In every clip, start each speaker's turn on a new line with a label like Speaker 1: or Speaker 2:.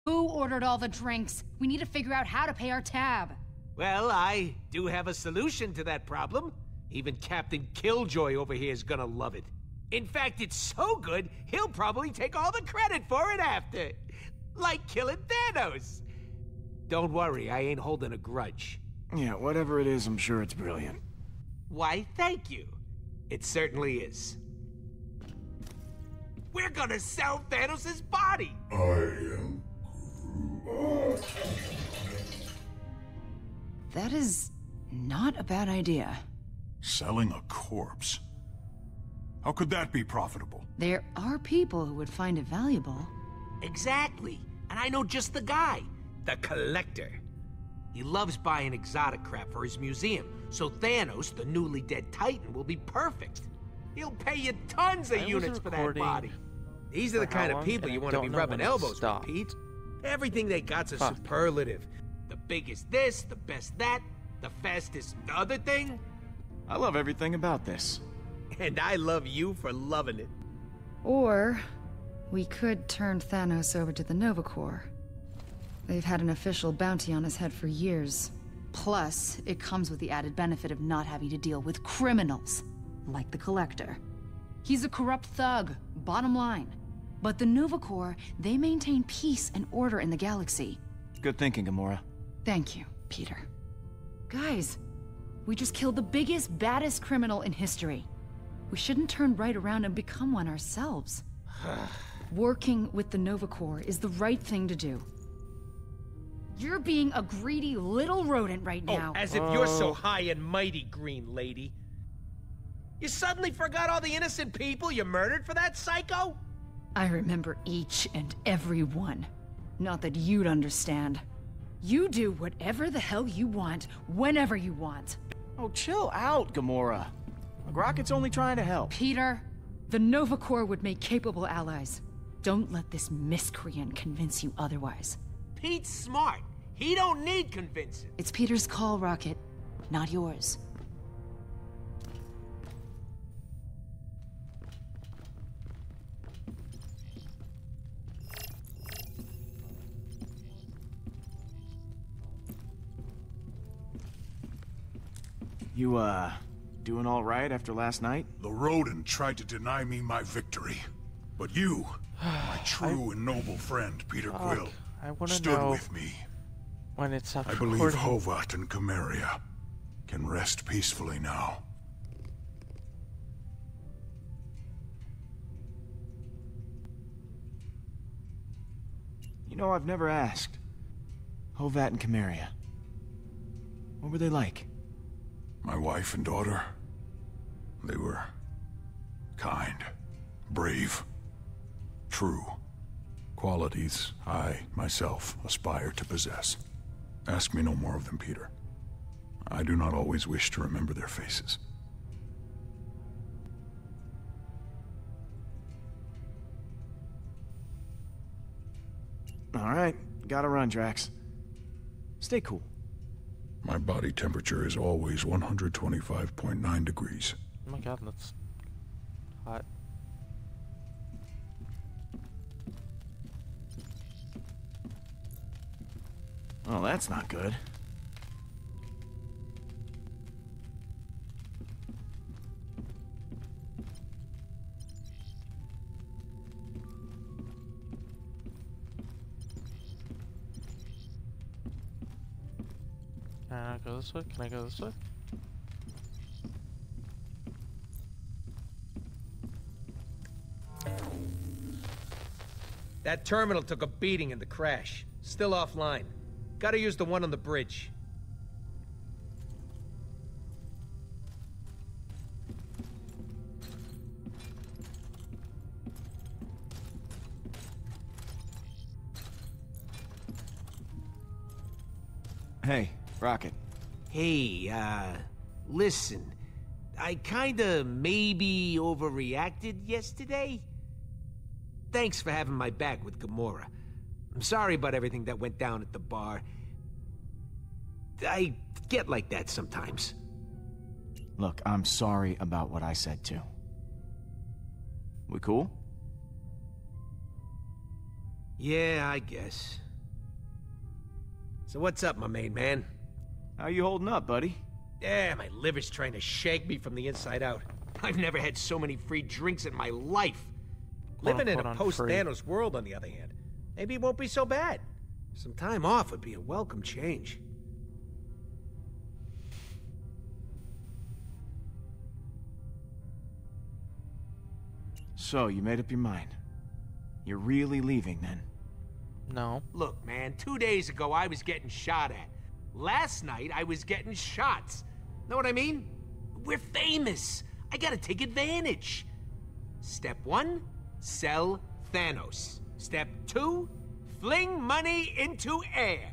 Speaker 1: Who ordered all the drinks? We need to figure out how to pay our tab.
Speaker 2: Well, I do have a solution to that problem. Even Captain Killjoy over here is gonna love it. In fact, it's so good, he'll probably take all the credit for it after. Like killing Thanos. Don't worry, I ain't holding a grudge.
Speaker 3: Yeah, whatever it is, I'm sure it's brilliant.
Speaker 2: Why, thank you. It certainly is. We're gonna sell Thanos' body!
Speaker 4: I am Groot.
Speaker 1: That is not a bad idea.
Speaker 4: Selling a corpse? How could that be profitable?
Speaker 1: There are people who would find it valuable.
Speaker 2: Exactly. And I know just the guy. The Collector. He loves buying exotic crap for his museum, so Thanos, the newly dead Titan, will be perfect. He'll pay you tons of units for that body. These are the kind of people you want to be rubbing elbows with, Pete. Everything they got's a superlative. The biggest this, the best that, the fastest the other thing.
Speaker 3: I love everything about this.
Speaker 2: And I love you for loving it.
Speaker 1: Or we could turn Thanos over to the Nova Corps. They've had an official bounty on his head for years. Plus, it comes with the added benefit of not having to deal with criminals, like the Collector. He's a corrupt thug, bottom line. But the Nova Corps, they maintain peace and order in the galaxy.
Speaker 3: Good thinking, Gamora.
Speaker 1: Thank you, Peter. Guys, we just killed the biggest, baddest criminal in history. We shouldn't turn right around and become one ourselves. Working with the Nova Corps is the right thing to do. You're being a greedy little rodent right now.
Speaker 2: Oh, as if you're so high and mighty, Green Lady. You suddenly forgot all the innocent people you murdered for that psycho?
Speaker 1: I remember each and every one. Not that you'd understand. You do whatever the hell you want, whenever you want.
Speaker 3: Oh, chill out, Gamora. Rocket's only trying to help.
Speaker 1: Peter, the Nova Corps would make capable allies. Don't let this miscreant convince you otherwise.
Speaker 2: Pete's smart. He don't need convincing.
Speaker 1: It's Peter's call, Rocket, not yours.
Speaker 3: You, doing all right after last night?
Speaker 4: The rodent tried to deny me my victory. But you, my true and noble friend, Peter Quill, stood with me.
Speaker 5: When it's up
Speaker 4: I believe Hovat and Cameria can rest peacefully now.
Speaker 3: You know, I've never asked. Hovat and Cameria. What were they like?
Speaker 4: My wife and daughter, they were kind, brave, true. Qualities I, myself, aspire to possess. Ask me no more of them, Peter. I do not always wish to remember their faces.
Speaker 3: All right, gotta run, Drax. Stay cool.
Speaker 4: My body temperature is always 125.9 degrees.
Speaker 5: Oh my god, that's hot.
Speaker 3: Well, that's not good.
Speaker 5: Can I go this way? Can I go this way?
Speaker 2: That terminal took a beating in the crash. Still offline. Gotta use the one on the bridge.
Speaker 3: Hey, Rocket.
Speaker 2: Hey, listen. I kinda maybe overreacted yesterday. Thanks for having my back with Gamora. I'm sorry about everything that went down at the bar. I get like that sometimes.
Speaker 3: Look, I'm sorry about what I said too. We cool?
Speaker 2: Yeah, I guess. So what's up, my main man?
Speaker 3: How you holding up, buddy?
Speaker 2: Yeah, my liver's trying to shake me from the inside out. I've never had so many free drinks in my life. Living in a post-Thanos world, on the other hand, maybe it won't be so bad. Some time off would be a welcome change.
Speaker 3: So, you made up your mind. You're really leaving, then?
Speaker 5: No.
Speaker 2: Look, man, 2 days ago I was getting shot at. Last night I was getting shots. Know what I mean? We're famous. I gotta take advantage. Step 1, sell Thanos. Step 2, fling money into air.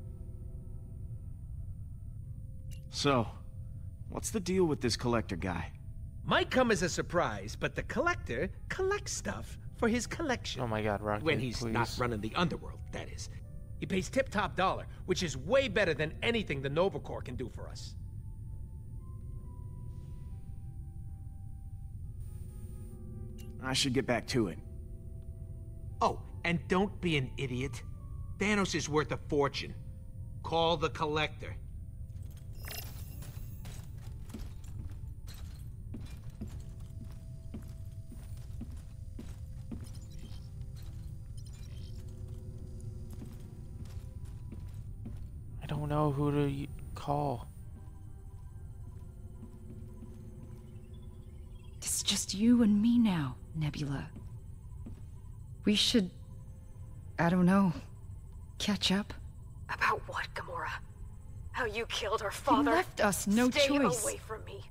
Speaker 3: So, what's the deal with this collector guy?
Speaker 2: Might come as a surprise, but the collector collects stuff for his collection.
Speaker 5: Oh my god, Rocket,
Speaker 2: when he's
Speaker 5: please.
Speaker 2: not running the underworld, that is. He pays tip-top dollar, which is way better than anything the Nova Corps can do for us.
Speaker 3: I should get back to it.
Speaker 2: Oh, and don't be an idiot. Thanos is worth a fortune. Call the collector.
Speaker 5: I don't know who to call.
Speaker 1: It's just you and me now, Nebula. We should... I don't know... catch up?
Speaker 6: About what, Gamora? How you killed our father?
Speaker 1: You left us no
Speaker 6: Stay
Speaker 1: choice.
Speaker 6: away from me.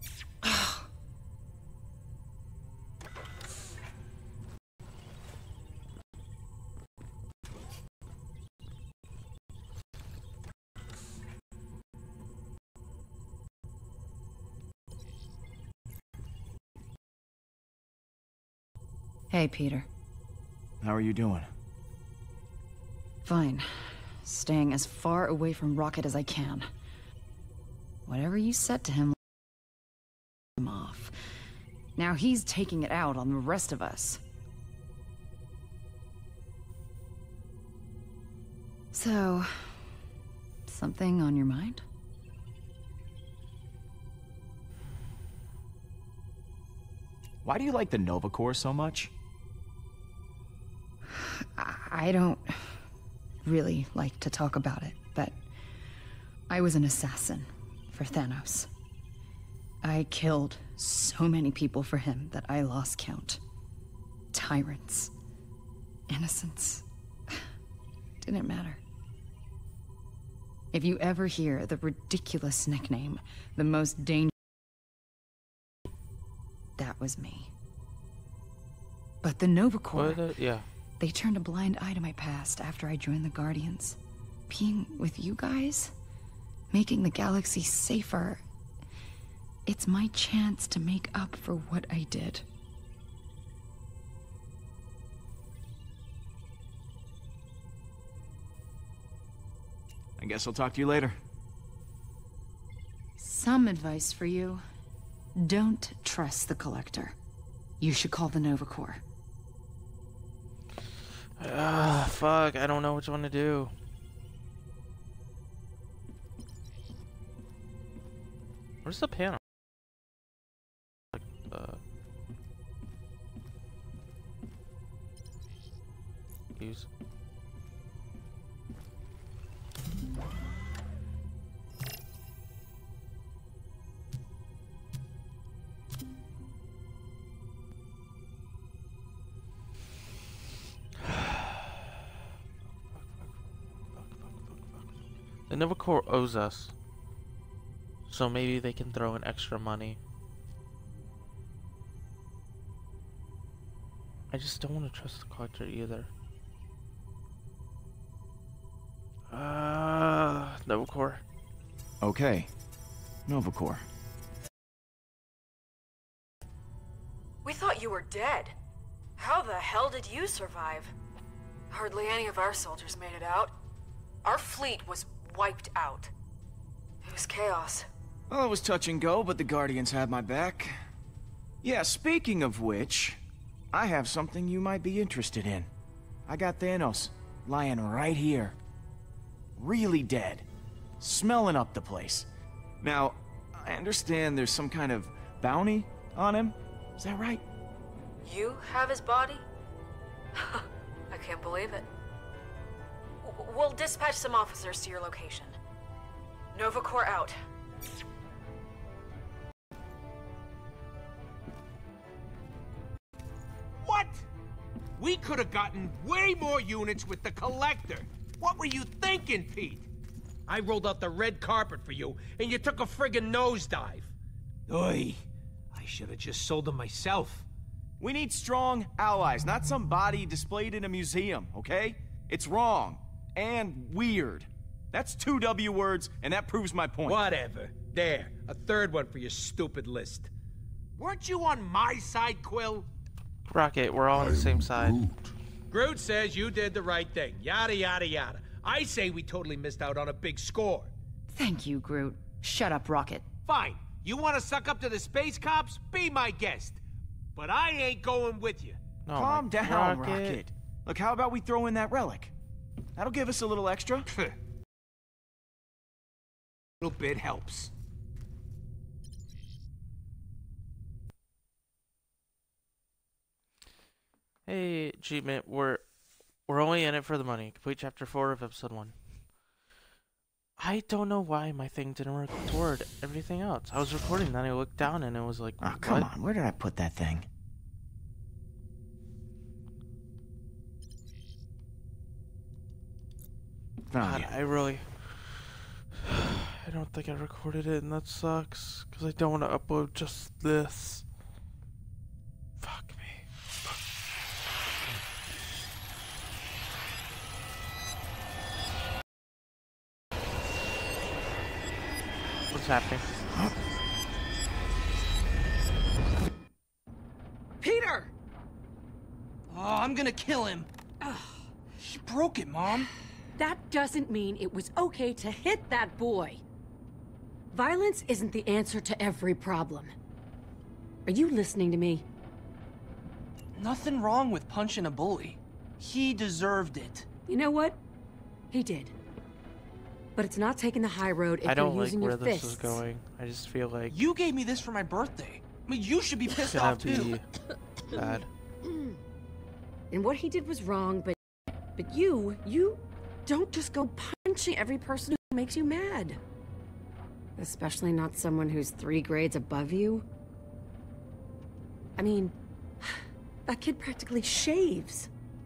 Speaker 1: Hey, Peter.
Speaker 3: How are you doing?
Speaker 1: Fine. Staying as far away from Rocket as I can. Whatever you said to him off. Now he's taking it out on the rest of us. So, something on your mind?
Speaker 3: Why do you like the Nova Corps so much?
Speaker 1: I don't really like to talk about it, but I was an assassin for Thanos. I killed so many people for him that I lost count. Tyrants. Innocents. Didn't matter. If you ever hear the ridiculous nickname, the most dangerous, that was me. But the Nova Corps,
Speaker 5: Yeah.
Speaker 1: they turned a blind eye to my past after I joined the Guardians. Being with you guys, making the galaxy safer, it's my chance to make up for what I did.
Speaker 3: I guess I'll talk to you later.
Speaker 1: Some advice for you. Don't trust the Collector. You should call the Nova Corps.
Speaker 5: Fuck, I don't know which one to do. Where's the panel? Like, use. The Nova Corps owes us, so maybe they can throw in extra money. I just don't want to trust the collector either. Nova Corps.
Speaker 3: Okay. Nova Corps.
Speaker 6: We thought you were dead. How the hell did you survive? Hardly any of our soldiers made it out. Our fleet was wiped out. It was chaos.
Speaker 3: Well, it was touch and go, but the Guardians had my back. Yeah, speaking of which, I have something you might be interested in. I got Thanos lying right here. Really dead. Smelling up the place. Now, I understand there's some kind of bounty on him. Is that right?
Speaker 6: You have his body? I can't believe it. We'll dispatch some officers to your location. Nova Corps out.
Speaker 2: What? We could have gotten way more units with the Collector. What were you thinking, Pete? I rolled out the red carpet for you, and you took a friggin' nosedive. Oy, I should have just sold them myself.
Speaker 3: We need strong allies, not some body displayed in a museum, okay? It's wrong. And weird. That's 2 W words, and that proves my point.
Speaker 2: Whatever. There, a third one for your stupid list. Weren't you on my side, Quill?
Speaker 5: Rocket, we're all on the same side.
Speaker 2: Groot says you did the right thing. Yada, yada, yada. I say we totally missed out on a big score.
Speaker 1: Thank you, Groot. Shut up, Rocket.
Speaker 2: Fine. You want to suck up to the space cops? Be my guest. But I ain't going with you.
Speaker 5: Oh,
Speaker 3: Calm
Speaker 5: my
Speaker 3: down, Rocket. Look, how about we throw in that relic? That'll give us a little extra.
Speaker 2: Little bit helps.
Speaker 5: Hey, achievement. We're only in it for the money. Complete chapter 4 of episode 1. I don't know why my thing didn't record everything else. I was recording, then I looked down and it was like,
Speaker 3: Oh, come on. Where did I put that thing?
Speaker 5: God, I really... I don't think I recorded it, and that sucks. Because I don't want to upload just this. Fuck me. What's happening?
Speaker 7: Peter! Oh, I'm gonna kill him. He broke it, Mom.
Speaker 8: That doesn't mean it was okay to hit that boy. Violence isn't the answer to every problem. Are you listening to me?
Speaker 7: Nothing wrong with punching a bully. He deserved it.
Speaker 8: You know what? He did. But it's not taking the high road if
Speaker 5: I don't
Speaker 8: you're
Speaker 5: like
Speaker 8: using
Speaker 5: where
Speaker 8: your
Speaker 5: this
Speaker 8: fists.
Speaker 5: is going. I just feel like
Speaker 7: You gave me this for my birthday. I mean, you should be
Speaker 5: it's
Speaker 7: pissed
Speaker 5: gonna
Speaker 7: off too.
Speaker 5: be bad.
Speaker 8: And what he did was wrong, but you don't just go punching every person who makes you mad. Especially not someone who's 3 grades above you. I mean, that kid practically shaves.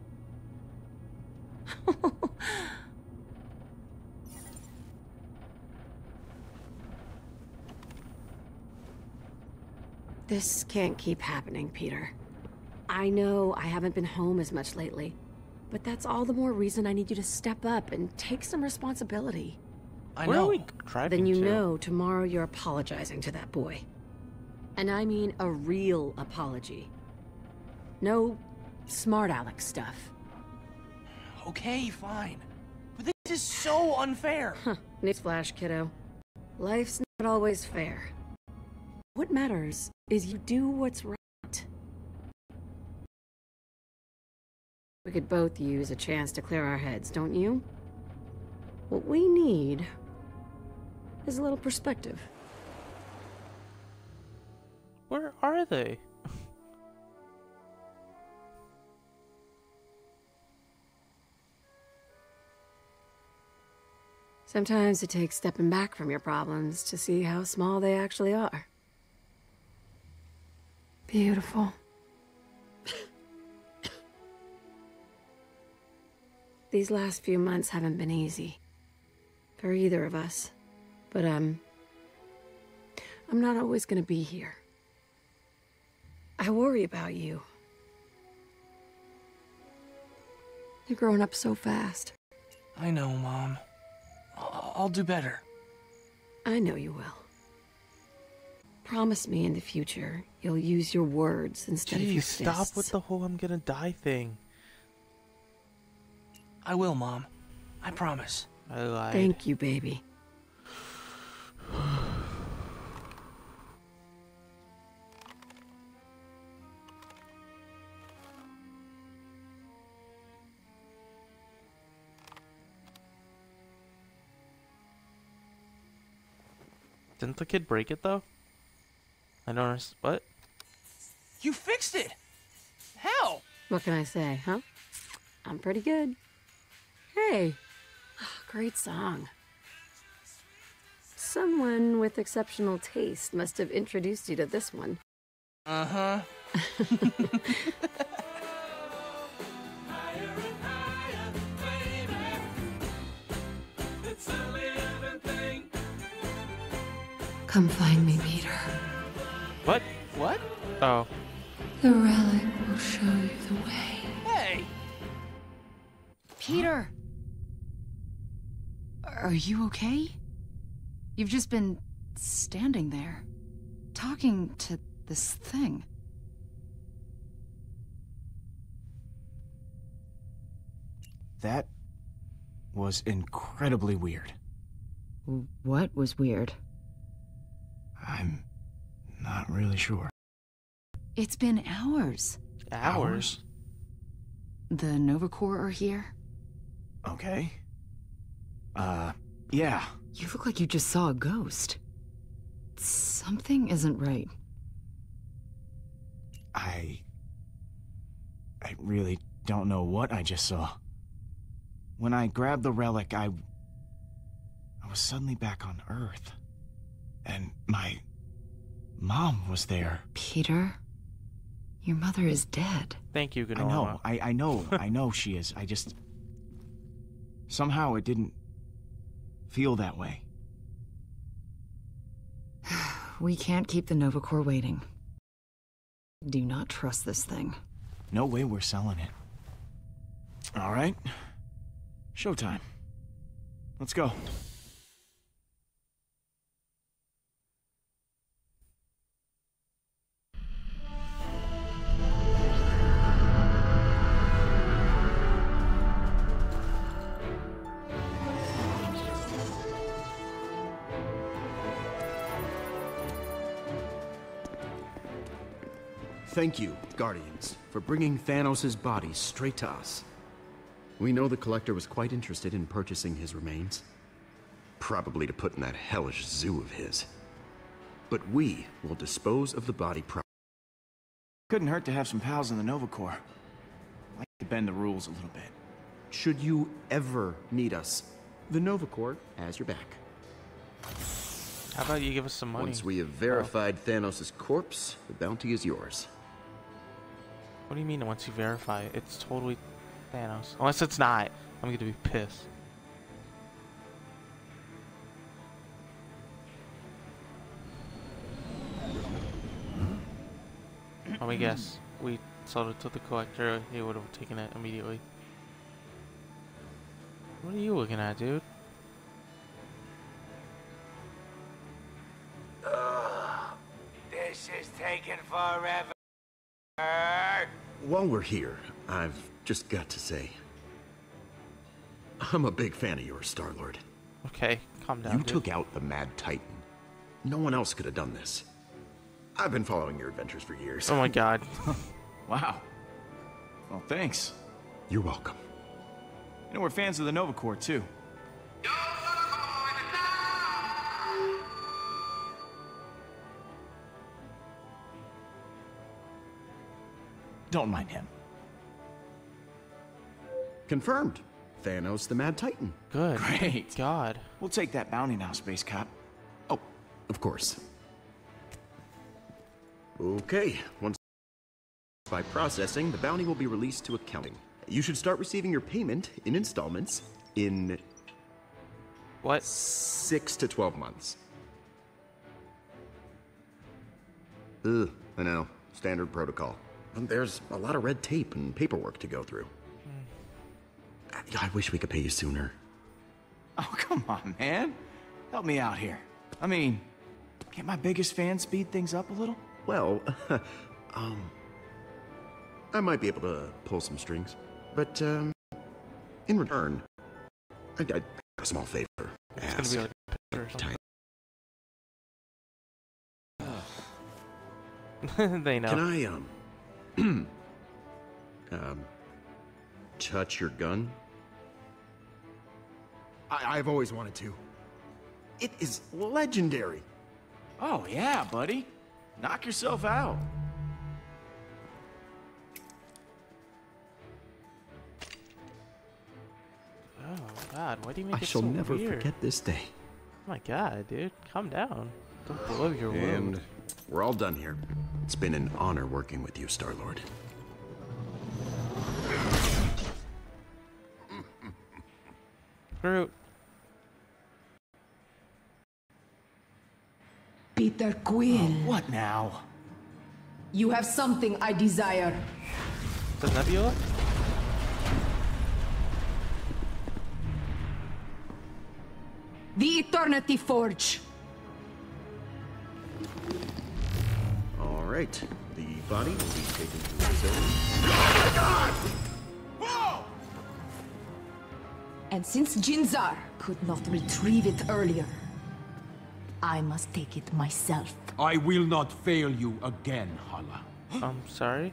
Speaker 8: This can't keep happening, Peter. I know I haven't been home as much lately, but that's all the more reason I need you to step up and take some responsibility.
Speaker 7: I
Speaker 5: Where
Speaker 7: know.
Speaker 5: are we driving
Speaker 8: Then you
Speaker 5: to?
Speaker 8: know tomorrow you're apologizing to that boy. And I mean a real apology. No smart aleck stuff.
Speaker 7: Okay, fine. But this is so unfair.
Speaker 8: Huh. Newsflash, kiddo. Life's not always fair. What matters is you do what's right. We could both use a chance to clear our heads, don't you? What we need is a little perspective.
Speaker 5: Where are they?
Speaker 8: Sometimes it takes stepping back from your problems to see how small they actually are. Beautiful. These last few months haven't been easy. For either of us. But, I'm not always gonna be here. I worry about you. You're growing up so fast.
Speaker 7: I know, Mom. I'll do better.
Speaker 8: I know you will. Promise me in the future you'll use your words instead of your
Speaker 5: Jeez,
Speaker 8: fists.
Speaker 5: stop with the whole I'm gonna die thing.
Speaker 7: I will, Mom. I promise.
Speaker 5: I lied.
Speaker 8: Thank you, baby.
Speaker 5: Didn't the kid break it though? I noticed. What?
Speaker 3: You fixed it! How?
Speaker 8: What can I say, huh? I'm pretty good. Hey, great song. Someone with exceptional taste must have introduced you to this one.
Speaker 3: Uh-huh.
Speaker 1: Come find me, Peter.
Speaker 5: What? What? Oh.
Speaker 1: The relic will show you the way.
Speaker 3: Hey!
Speaker 1: Peter! Are you okay? You've just been standing there, talking to this thing.
Speaker 3: That was incredibly weird.
Speaker 1: What was weird?
Speaker 3: I'm not really sure.
Speaker 1: It's been hours.
Speaker 5: Hours?
Speaker 1: The Novacore are here.
Speaker 3: Okay. Yeah.
Speaker 1: You look like you just saw a ghost. Something isn't right.
Speaker 3: I really don't know what I just saw. When I grabbed the relic, I was suddenly back on Earth. And my mom was there.
Speaker 1: Peter, your mother is dead.
Speaker 5: Thank you, Gnoma.
Speaker 3: I know she is. I just... Somehow it didn't feel that way.
Speaker 1: We can't keep the Novacore waiting. Do not trust this thing.
Speaker 3: No way we're selling it. All right. Showtime. Let's go.
Speaker 9: Thank you, Guardians, for bringing Thanos' body straight to us. We know the Collector was quite interested in purchasing his remains. Probably to put in that hellish zoo of his. But we will dispose of the body
Speaker 3: Couldn't hurt to have some pals in the Novacore. I like to bend the rules a little bit.
Speaker 9: Should you ever need us, the Novacore has your back.
Speaker 5: How about you give us some money?
Speaker 9: Once we have verified Thanos' corpse, the bounty is yours.
Speaker 5: What do you mean once you verify it? It's totally Thanos. Unless it's not. I'm going to be pissed. Let me guess. We sold it to the Collector. He would have taken it immediately. What are you looking at, dude?
Speaker 2: This is taking forever.
Speaker 9: While we're here, I've just got to say, I'm a big fan of yours, Star-Lord.
Speaker 5: Okay, calm down,
Speaker 9: You
Speaker 5: dude.
Speaker 9: took out the Mad Titan. No one else could have done this. I've been following your adventures for years.
Speaker 5: Oh my god.
Speaker 3: Wow. Well, thanks.
Speaker 9: You're welcome.
Speaker 3: You know, we're fans of the Novacore, too. Don't mind him.
Speaker 9: Confirmed. Thanos the Mad Titan.
Speaker 5: Good.
Speaker 3: Great.
Speaker 5: God.
Speaker 3: We'll take that bounty now, Space Cop.
Speaker 9: Oh, of course. Okay, once by processing, the bounty will be released to accounting. You should start receiving your payment in installments in
Speaker 5: What?
Speaker 9: 6 to 12 months. Ugh, I know. Standard protocol. And there's a lot of red tape and paperwork to go through. I wish we could pay you sooner.
Speaker 3: Oh, come on, man. Help me out here. I mean, can't my biggest fan speed things up a little?
Speaker 9: Well, I might be able to pull some strings. But, in return, I'd a small favor.
Speaker 5: It's gonna be like a picture or something. They know.
Speaker 9: Can I, touch your gun? I've always wanted to. It is legendary.
Speaker 3: Oh, yeah, buddy. Knock yourself out.
Speaker 5: Oh God, why do you make
Speaker 9: I
Speaker 5: it
Speaker 9: shall
Speaker 5: so
Speaker 9: never
Speaker 5: weird?
Speaker 9: forget this day.
Speaker 5: Oh my God, dude, calm down. Don't blow your
Speaker 9: And
Speaker 5: load.
Speaker 9: we're all done here. It's been an honor working with you, Star-Lord.
Speaker 5: Groot.
Speaker 10: Peter Quill,
Speaker 3: What now?
Speaker 10: you have something I desire.
Speaker 5: The Nebula?
Speaker 10: The Eternity Forge.
Speaker 9: All right. The body will be taken to the facility.
Speaker 10: And since Jinzar could not retrieve it earlier, I must take it myself.
Speaker 2: I will not fail you again, Hala.
Speaker 5: I'm sorry.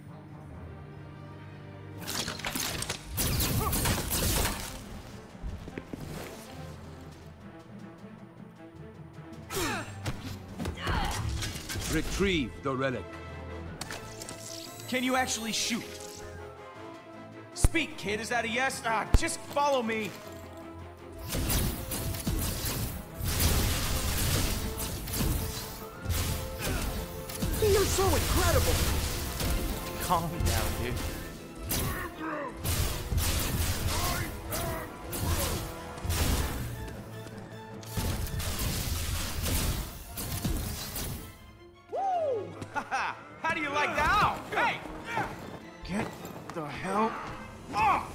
Speaker 2: Retrieve the relic.
Speaker 3: Can you actually shoot? Speak, kid. Is that a yes? Just follow me.
Speaker 9: You're so incredible!
Speaker 5: Calm down, dude.
Speaker 3: Woo! How do you like that? Ow! Hey! Get the hell off!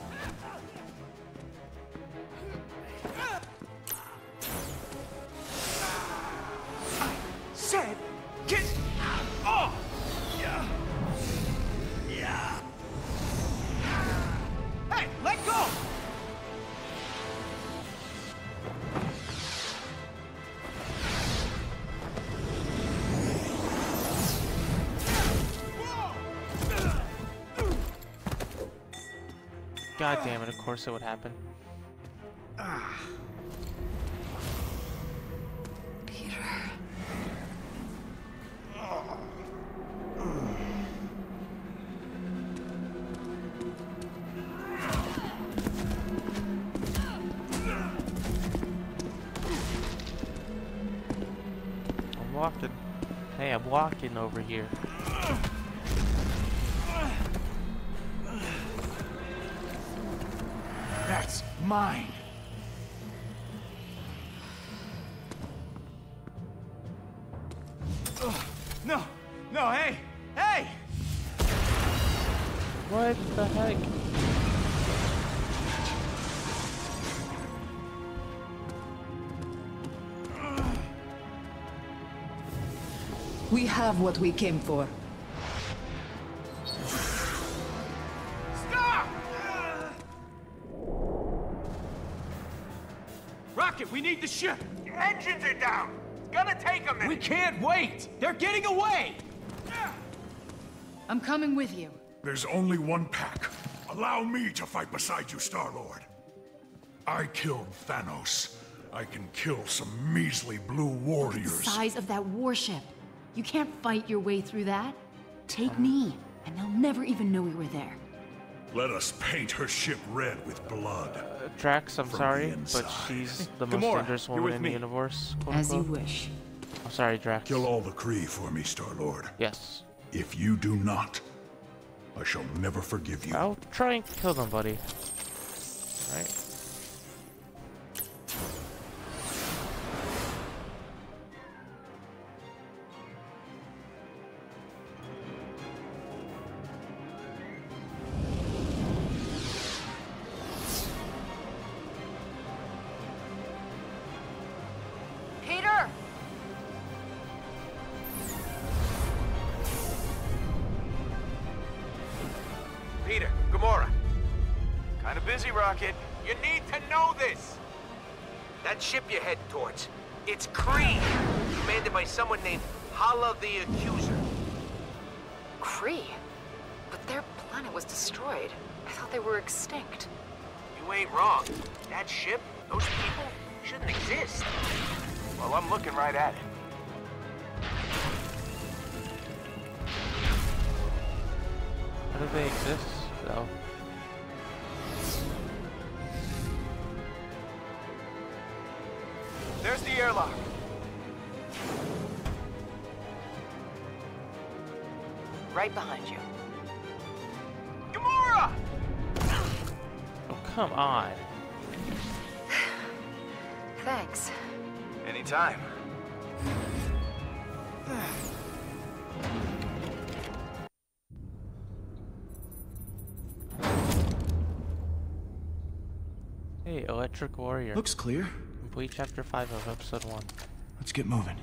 Speaker 3: Said, get off! Yeah. Yeah. Hey, let go!
Speaker 5: God damn it, of course it would happen.
Speaker 1: Peter.
Speaker 5: I'm walking. Hey, I'm walking over here.
Speaker 3: That's mine. No, no, hey, hey!
Speaker 5: What the heck?
Speaker 10: We have what we came for.
Speaker 3: Stop! Rocket, we need the ship.
Speaker 2: Engines are down. It's gonna take a minute.
Speaker 3: We can't wait. They're getting away.
Speaker 1: I'm coming with you.
Speaker 4: There's only one pack. Allow me to fight beside you, Star-Lord. I killed Thanos. I can kill some measly blue
Speaker 1: The
Speaker 4: warriors.
Speaker 1: size of that warship. You can't fight your way through that. Take me, and they'll never even know we were there.
Speaker 4: Let us paint her ship red with blood.
Speaker 5: Drax, I'm
Speaker 4: From
Speaker 5: sorry,
Speaker 4: the
Speaker 5: but
Speaker 4: inside.
Speaker 5: she's the most
Speaker 3: Gamora,
Speaker 5: dangerous
Speaker 3: you're
Speaker 5: woman
Speaker 3: with
Speaker 5: in the
Speaker 3: me.
Speaker 5: universe. Quote,
Speaker 1: As you
Speaker 5: unquote.
Speaker 1: wish.
Speaker 5: I'm sorry, Drax.
Speaker 4: Kill all the Kree for me, Star-Lord.
Speaker 5: Yes.
Speaker 4: If you do not, I shall never forgive you.
Speaker 5: I'll try and kill them, buddy. Right?
Speaker 6: Peter!
Speaker 2: Peter, Gamora.
Speaker 3: Kinda busy, Rocket.
Speaker 2: You need to know this. That ship you're heading towards, it's Kree, commanded by someone named Hala the Accuser.
Speaker 6: Kree? But their planet was destroyed. I thought they were extinct.
Speaker 2: You ain't wrong. That ship, those people, shouldn't exist.
Speaker 3: Well, I'm looking right at it.
Speaker 5: How do they exist, though?
Speaker 3: There's the airlock.
Speaker 11: Right behind you.
Speaker 3: Gamora!
Speaker 5: Oh, come on.
Speaker 1: Thanks.
Speaker 3: Anytime.
Speaker 5: Hey, Electric Warrior.
Speaker 3: Looks clear.
Speaker 5: Complete Chapter 5 of Episode 1.
Speaker 3: Let's get moving.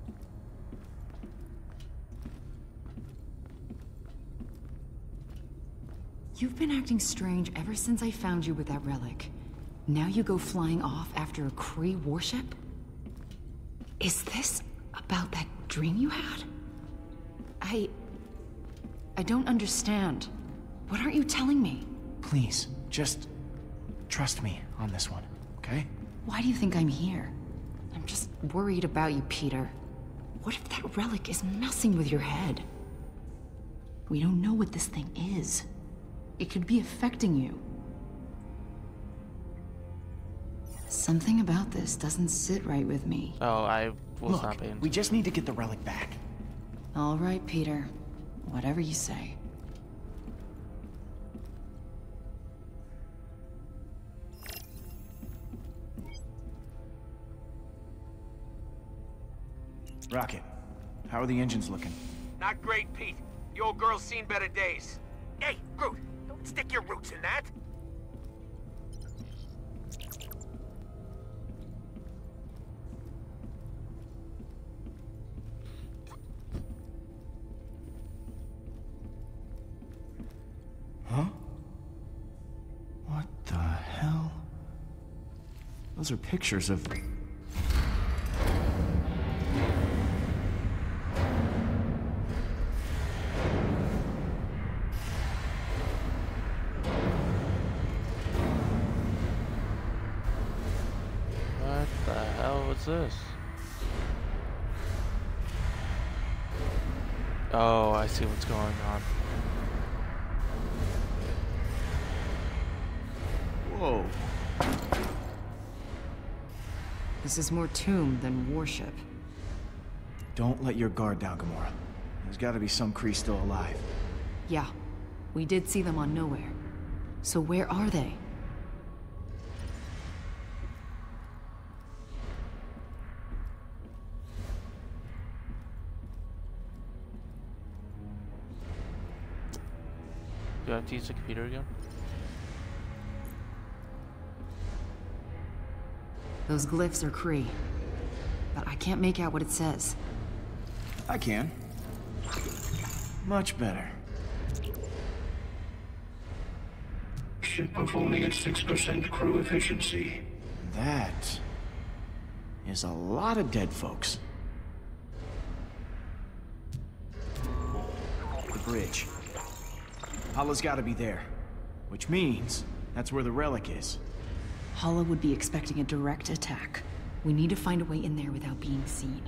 Speaker 1: You've been acting strange ever since I found you with that relic. Now you go flying off after a Kree warship? Is this about that dream you had? I don't understand. What aren't you telling me?
Speaker 3: Please, just trust me on this one, okay?
Speaker 1: Why do you think I'm here? I'm just worried about you, Peter. What if that relic is messing with your head? We don't know what this thing is. It could be affecting you. Something about this doesn't sit right with me.
Speaker 5: Oh, I will
Speaker 3: Look,
Speaker 5: stop paying.
Speaker 3: we just need to get the relic back.
Speaker 1: All right, Peter. Whatever you say.
Speaker 3: Rocket, how are the engines looking?
Speaker 2: Not great, Pete. The old girl's seen better days. Hey, Groot, don't stick your roots in that.
Speaker 3: Huh? What the hell? Those are pictures of...
Speaker 5: What the hell was this? Oh, I see what's going on.
Speaker 3: Whoa.
Speaker 1: This is more tomb than warship.
Speaker 3: Don't let your guard down, Gamora. There's gotta be some Kree still alive.
Speaker 1: Yeah, we did see them on Nowhere. So where are they?
Speaker 5: Do I have to use the computer again?
Speaker 1: Those glyphs are Kree. But I can't make out what it says.
Speaker 3: I can. Much better.
Speaker 12: Ship performing at 6% crew efficiency.
Speaker 3: That is a lot of dead folks. The bridge. Hala's gotta be there. Which means that's where the relic is.
Speaker 1: Hala would be expecting a direct attack. We need to find a way in there without being seen.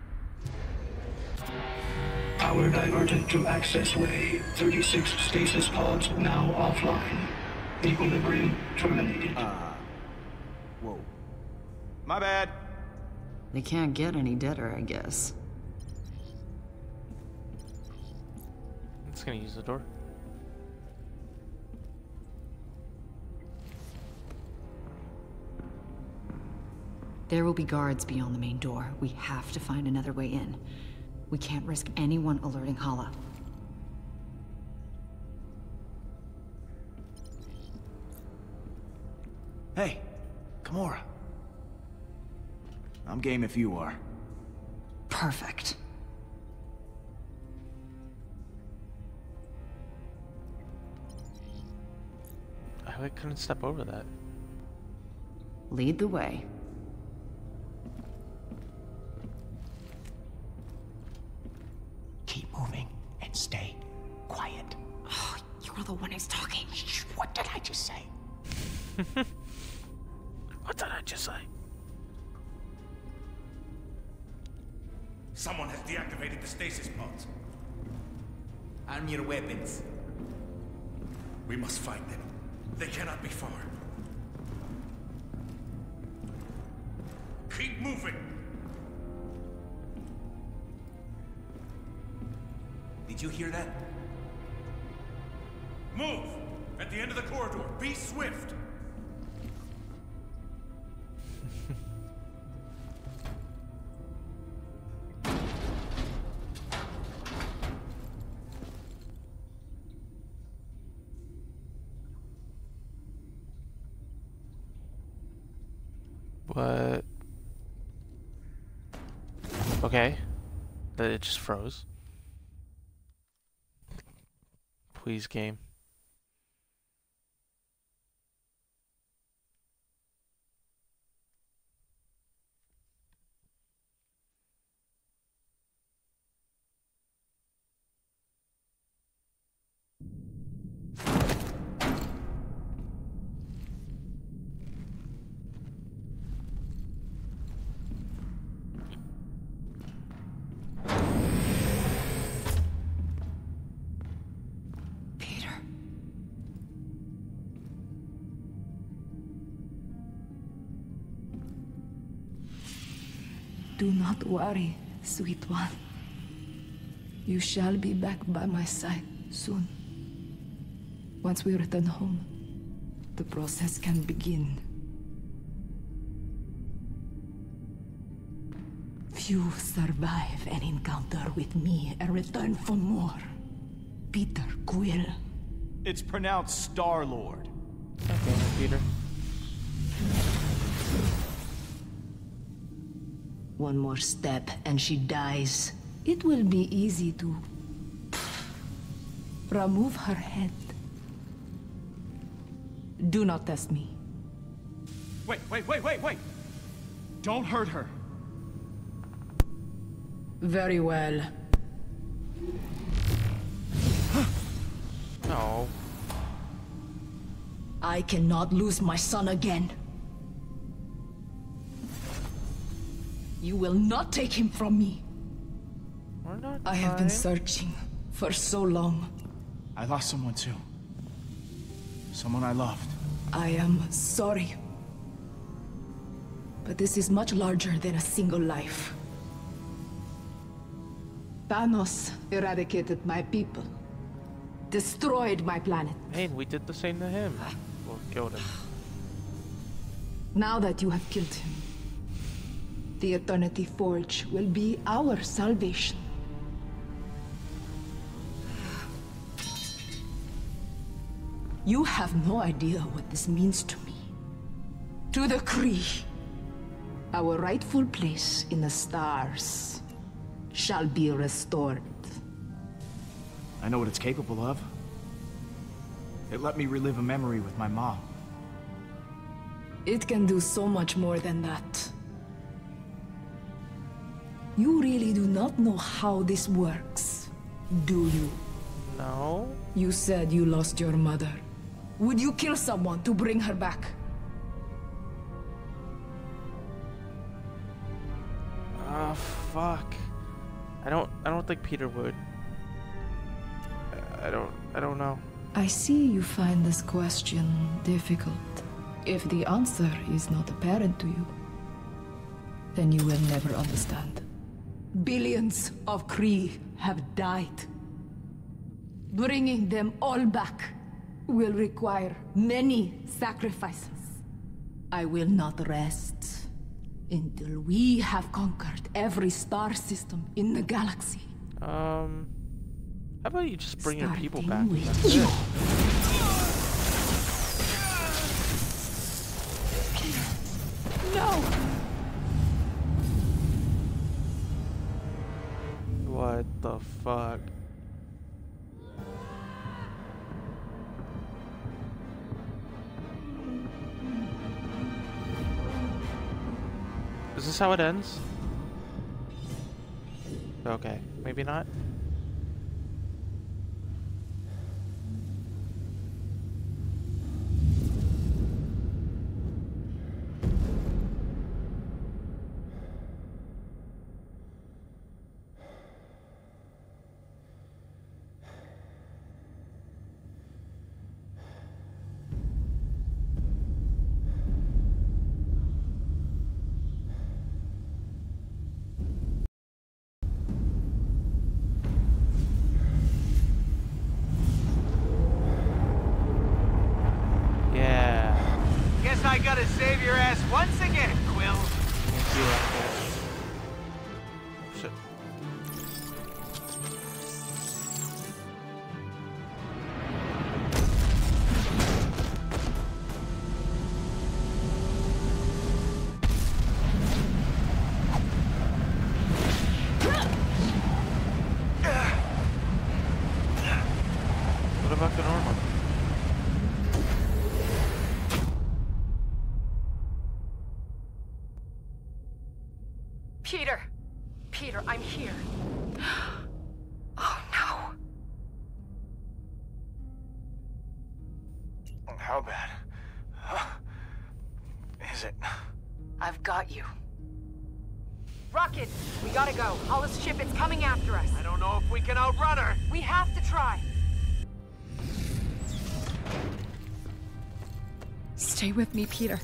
Speaker 12: Power diverted to access way. 36 stasis pods now offline. Equilibrium terminated.
Speaker 3: Whoa. My bad.
Speaker 1: They can't get any deader, I guess.
Speaker 5: I'm just gonna use the door.
Speaker 1: There will be guards beyond the main door. We have to find another way in. We can't risk anyone alerting Hala.
Speaker 3: Hey, Gamora. I'm game if you are.
Speaker 1: Perfect.
Speaker 5: I couldn't step over that.
Speaker 1: Lead the way.
Speaker 3: Keep moving and stay quiet.
Speaker 1: Oh, you're the one who's talking.
Speaker 3: Shh, what did I just say?
Speaker 5: What did I just say?
Speaker 13: Someone has deactivated the stasis pods. Arm your weapons. We must find them. They cannot be far. Keep moving!
Speaker 14: Did you hear that?
Speaker 13: Move! At the end of the corridor. Be swift!
Speaker 5: What? Okay. That it just froze. Please, game.
Speaker 10: Do not worry, sweet one. You shall be back by my side soon. Once we return home, the process can begin. Few survive an encounter with me and return for more. Peter Quill.
Speaker 3: It's pronounced Star-Lord.
Speaker 5: Okay, Peter.
Speaker 10: One more step and she dies. It will be easy to remove her head. Do not test me.
Speaker 3: Wait! Don't hurt her.
Speaker 10: Very well.
Speaker 5: No.
Speaker 10: I cannot lose my son again. You will not take him from me.
Speaker 5: We're not
Speaker 10: I have been searching for so long.
Speaker 3: I lost someone too. Someone I loved.
Speaker 10: I am sorry. But this is much larger than a single life. Thanos eradicated my people. Destroyed my planet.
Speaker 5: Hey, we did the same to him. Or killed him.
Speaker 10: Now that you have killed him, the Eternity Forge will be our salvation. You have no idea what this means to me. To the Kree, our rightful place in the stars shall be restored.
Speaker 3: I know what it's capable of. It let me relive a memory with my mom.
Speaker 10: It can do so much more than that. You really do not know how this works, do you?
Speaker 5: No.
Speaker 10: You said you lost your mother. Would you kill someone to bring her back?
Speaker 5: Ah, fuck. I don't think Peter would. I don't know.
Speaker 10: I see you find this question difficult. If the answer is not apparent to you, then you will never understand. Billions of Kree have died. Bringing them all back will require many sacrifices. I will not rest until we have conquered every star system in the galaxy.
Speaker 5: How about you just bring your people back?
Speaker 10: Starting with
Speaker 5: That's
Speaker 10: you.
Speaker 5: it.
Speaker 10: No!
Speaker 5: What the fuck? Is this how it ends? Okay, maybe not.
Speaker 2: to save your ass once again, Quill.
Speaker 5: Shit. What about the normal?
Speaker 6: Peter! Peter, I'm here. Oh no.
Speaker 3: How bad? Is it?
Speaker 6: I've got you. Rocket, we gotta go. Hollis' ship, it's coming after us.
Speaker 2: I don't know if we can outrun her.
Speaker 6: We have to try.
Speaker 1: Stay with me, Peter.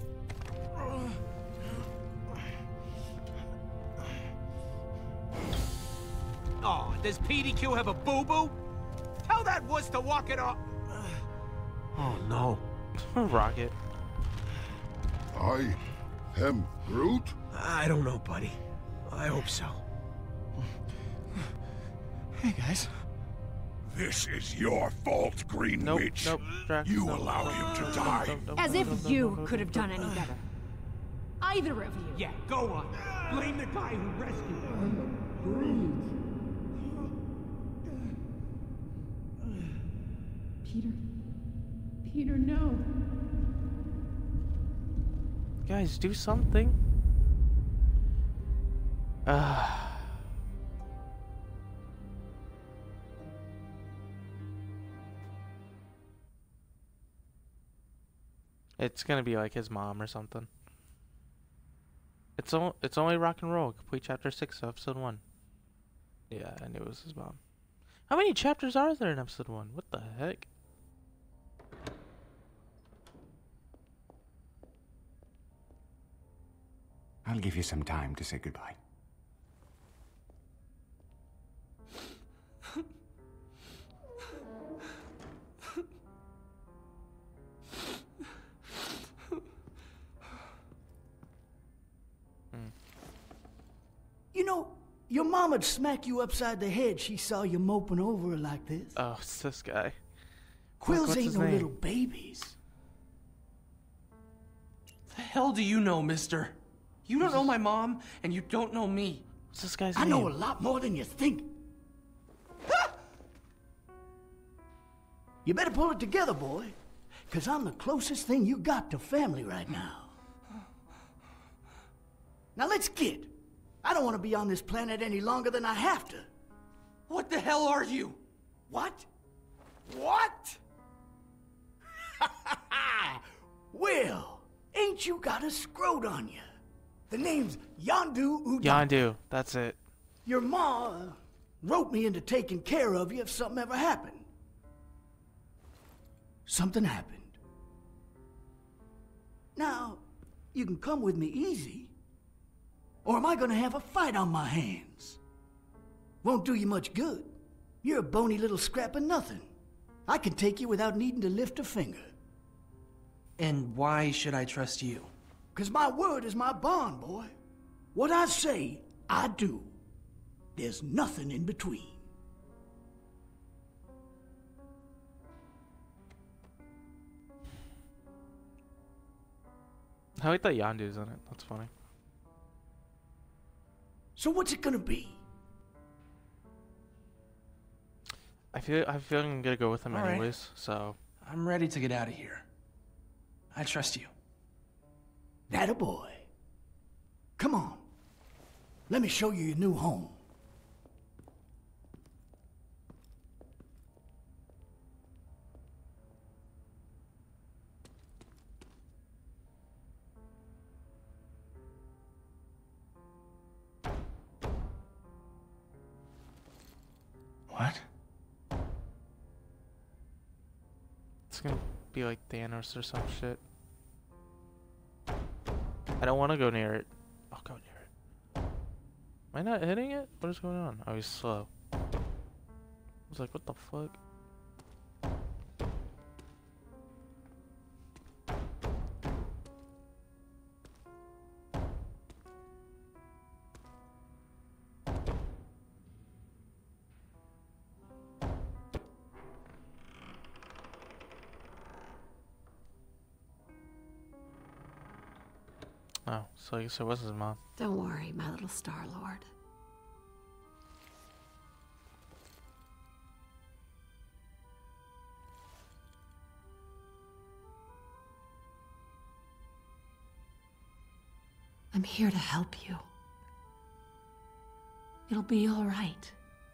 Speaker 2: Oh, does PDQ have a boo-boo? Tell that wuss to walk it off. Oh, no.
Speaker 5: Rocket.
Speaker 4: I am Groot?
Speaker 2: I don't know, buddy. I hope so.
Speaker 3: Hey, guys.
Speaker 4: This is your fault, Green
Speaker 5: Nope,
Speaker 4: Witch.
Speaker 5: nope, Drax,
Speaker 4: You
Speaker 5: no,
Speaker 4: allow
Speaker 5: no,
Speaker 4: him to
Speaker 5: no,
Speaker 4: die.
Speaker 5: no,
Speaker 15: As if you could have done any better. Either of you.
Speaker 7: Yeah, go on. Blame the guy who rescued her.
Speaker 10: Peter. Peter, no.
Speaker 5: Guys, do something. It's gonna be like his mom or something. It's only rock and roll. Complete chapter 6 of episode 1. Yeah, I knew it was his mom. How many chapters are there in episode 1? What the heck?
Speaker 16: I'll give you some time to say goodbye.
Speaker 17: You know, your mom'd smack you upside the head. She saw you moping over her like this.
Speaker 5: Oh, it's this guy.
Speaker 17: Quills
Speaker 5: What's
Speaker 17: ain't
Speaker 5: his
Speaker 17: no
Speaker 5: name?
Speaker 17: little babies.
Speaker 7: The hell do you know, mister? You don't know my mom, and you don't know me.
Speaker 5: What's this guy's
Speaker 17: I
Speaker 5: name?
Speaker 17: know a lot more than you think. You better pull it together, boy. Because I'm the closest thing you got to family right now. Now let's get. I don't want to be on this planet any longer than I have to.
Speaker 7: What the hell are you?
Speaker 17: What? What? Well, ain't you got a scrote on you? The name's Yondu Udon.
Speaker 5: Yondu, that's it.
Speaker 17: Your ma wrote me into taking care of you if something ever happened. Something happened. Now, you can come with me easy, or am I gonna have a fight on my hands? Won't do you much good. You're a bony little scrap of nothing. I can take you without needing to lift a finger.
Speaker 7: And why should I trust you?
Speaker 17: 'Cause my word is my bond, boy. What I say, I do. There's nothing in between.
Speaker 5: I like that Yondu's in it. That's funny.
Speaker 17: So what's it gonna be?
Speaker 5: I feel I'm gonna go with him
Speaker 7: All right.
Speaker 5: anyways. So
Speaker 7: I'm ready to get out of here. I trust you.
Speaker 17: That a boy. Come on. Let me show you your new home.
Speaker 3: What?
Speaker 5: it's gonna be like Thanos or some shit. I don't want to go near it. I'll go near it. Am I not hitting it? What is going on? Oh, he's slow. I was like, what the fuck? Oh, so I guess it was his mom.
Speaker 8: Don't worry, my little Star-Lord. I'm here to help you. It'll be all right.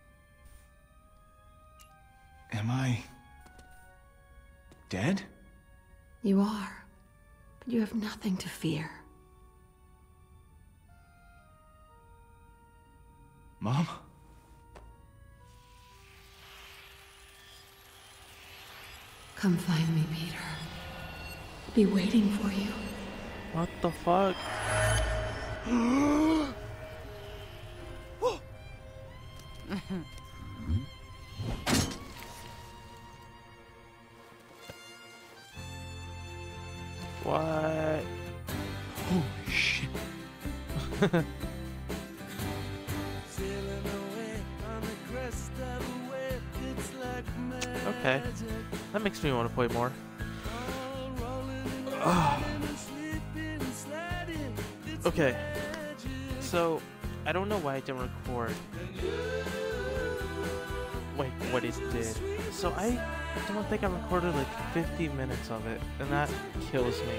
Speaker 3: Am I dead?
Speaker 8: You are, but you have nothing to fear.
Speaker 3: Mom?
Speaker 8: Come find me, Peter. I'll be waiting for you.
Speaker 5: What the fuck? What?
Speaker 3: Holy shit.
Speaker 5: Okay. That makes me want to play more. Okay. So, I don't know why I didn't record. Wait, what it did. So I don't think I recorded like 50 minutes of it, and that kills me.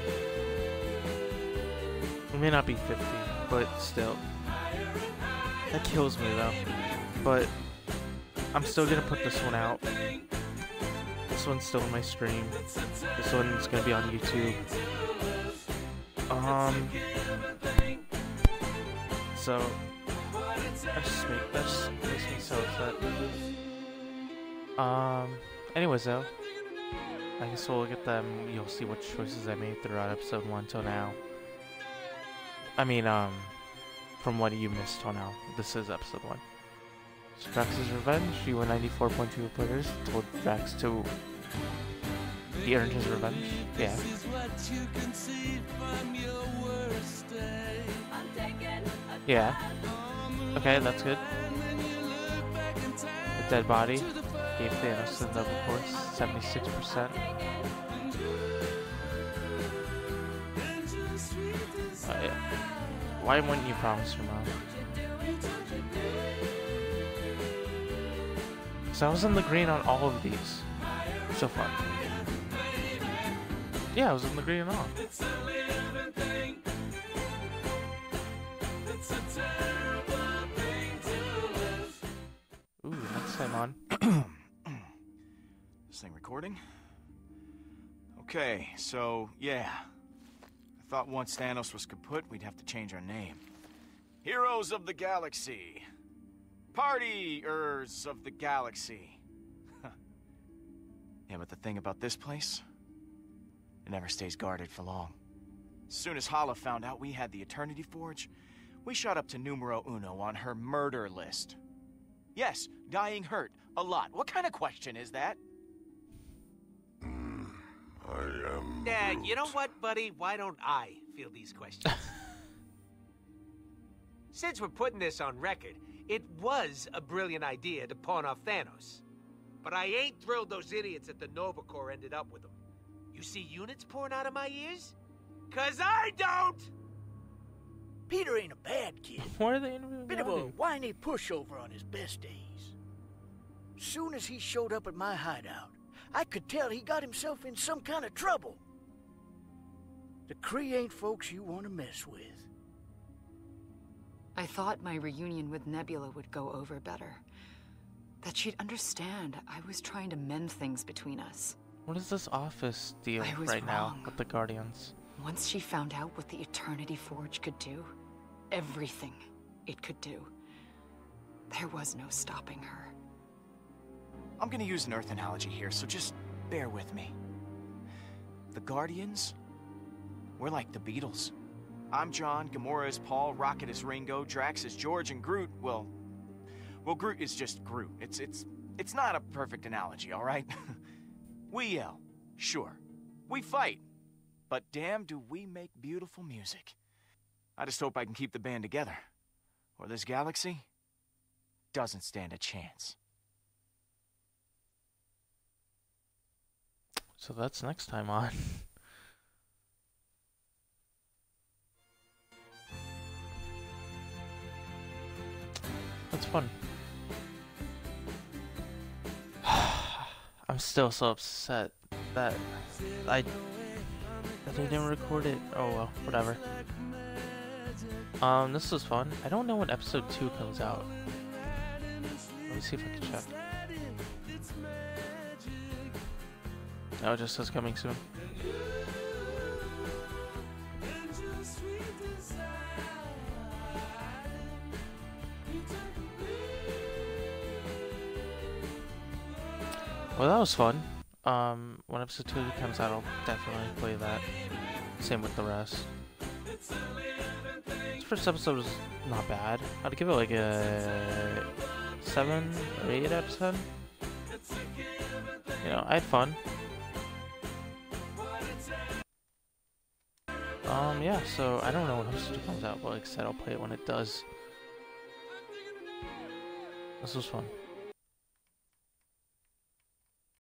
Speaker 5: It may not be 50, but still. That kills me though. But I'm still gonna put this one out. This one's still in my stream. This one's gonna be on YouTube. So that just makes me so upset. Anyways though, I guess we'll look at them. You'll see what choices I made throughout episode 1 till now. I mean, from what you missed till now. This is episode 1. So Drax's Revenge. You were 94.2 players told Drax to... He earned his revenge? Yeah. Yeah. Okay, that's good. The dead body gave Thanos the double course, 76%. Yeah. Why wouldn't you promise your mom? So I was in the green on all of these so far. Yeah, I was in the green on all. Ooh, next time on.
Speaker 3: This thing recording? Okay, so, yeah. I thought once Thanos was kaput, we'd have to change our name. Heroes of the Galaxy. Partiers of the Galaxy. Yeah, but the thing about this place, it never stays guarded for long. As soon as Hala found out we had the Eternity Forge, we shot up to numero uno on her murder list. Yes, dying hurt. A lot. What kind of question is that?
Speaker 2: Yeah, you know what, buddy? Why don't I field these questions? Since we're putting this on record, it was a brilliant idea to pawn off Thanos. But I ain't thrilled those idiots at the Nova Corps ended up with him. You see units pouring out of my ears? 'Cause I don't!
Speaker 17: Peter ain't a bad kid.
Speaker 5: Why are they interviewing
Speaker 17: Bit of a
Speaker 5: Johnny?
Speaker 17: whiny pushover on his best days. Soon as he showed up at my hideout, I could tell he got himself in some kind of trouble. The Kree ain't folks you want to mess with.
Speaker 1: I thought my reunion with Nebula would go over better. That she'd understand I was trying to mend things between us.
Speaker 5: What is this office deal
Speaker 1: I was
Speaker 5: right now
Speaker 1: wrong.
Speaker 5: with the Guardians?
Speaker 1: Once she found out what the Eternity Forge could do, everything it could do, there was no stopping her.
Speaker 3: I'm gonna use an Earth analogy here, so just bear with me. The Guardians, we're like the Beatles. I'm John, Gamora is Paul, Rocket is Ringo, Drax is George, and Groot, well, Groot is just Groot. It's not a perfect analogy, all right? We yell, sure. We fight, but damn do we make beautiful music. I just hope I can keep the band together, or this galaxy doesn't stand a chance.
Speaker 5: So that's next time on. That's fun. I'm still so upset that they didn't record it. Oh well, whatever. This was fun. I don't know when episode 2 comes out. Let me see if I can check. Oh, it just says coming soon. Well, that was fun. When episode 2 comes out, I'll definitely play that. Same with the rest. This first episode was not bad. I'd give it like a 7 or 8 out of 10. You know, I had fun. Yeah, so I don't know when episode 2 comes out, but like I said, I'll play it when it does. This was fun.